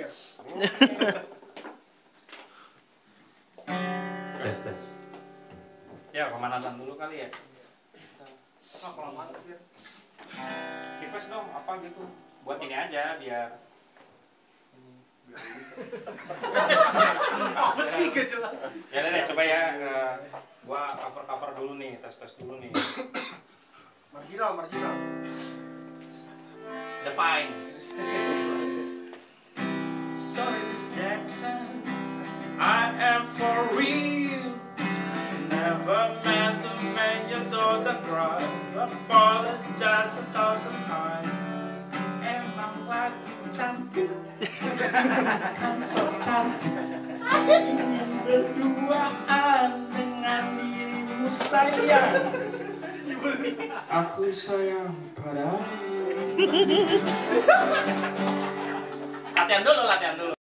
ya? Tes. Ya, pemanasan dulu kali ya. Apa kelamaan ya? Request dong, apa gitu. Buat ini aja, biar Apa sih gak jelas? ya deh, coba ya. Gua cover dulu nih, tes dulu nih. Marginal. The Vines. Sorry, Miss Jackson, I am for real. Never meant to make your daughter cry. Apologize 1,000 times. Emang lagi cantik, kan so cantik. Ingin berduaan dengan dirimu sayang. Aku sayang padamu. Latihan dulu.